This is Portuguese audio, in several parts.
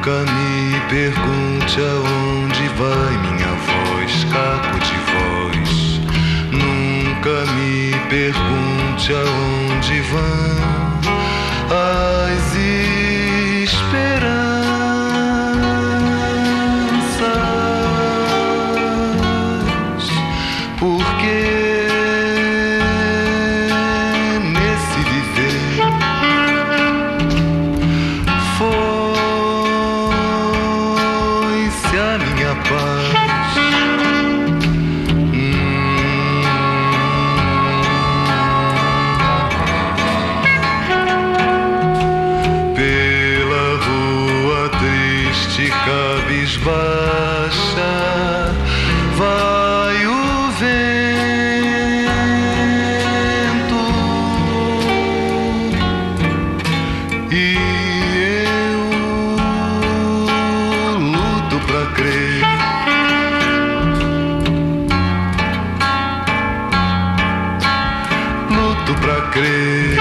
Nunca me pergunte aonde vai minha voz, caco de voz. Nunca me pergunte aonde vão as esperanças, porque nesse viver foi-se a minha paz. Cabisbaixa vai o vento e eu luto pra crer. Luto pra crer.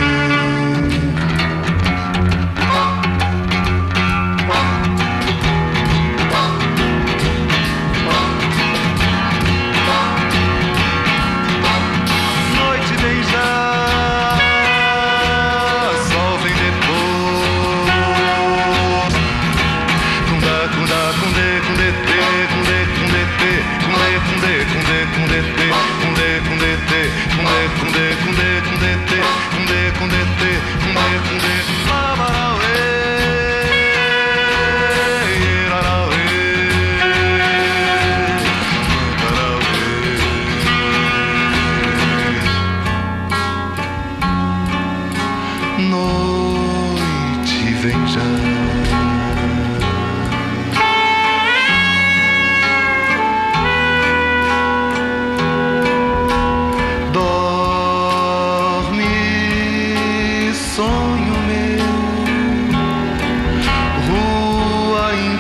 Noite vem já. Sonho meu, rua em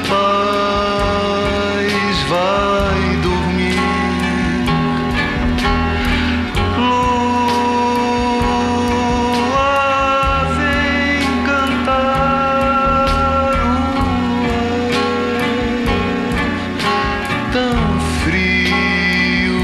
paz vai dormir. Lua vem cantar o ar tão frio.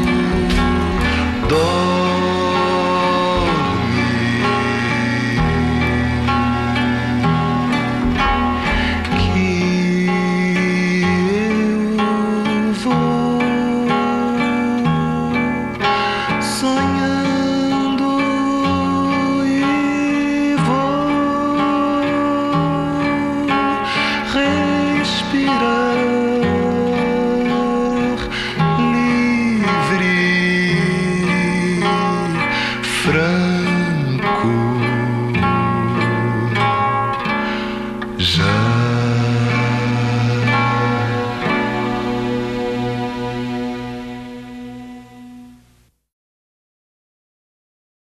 Sonhando e vou respirar livre, franco já.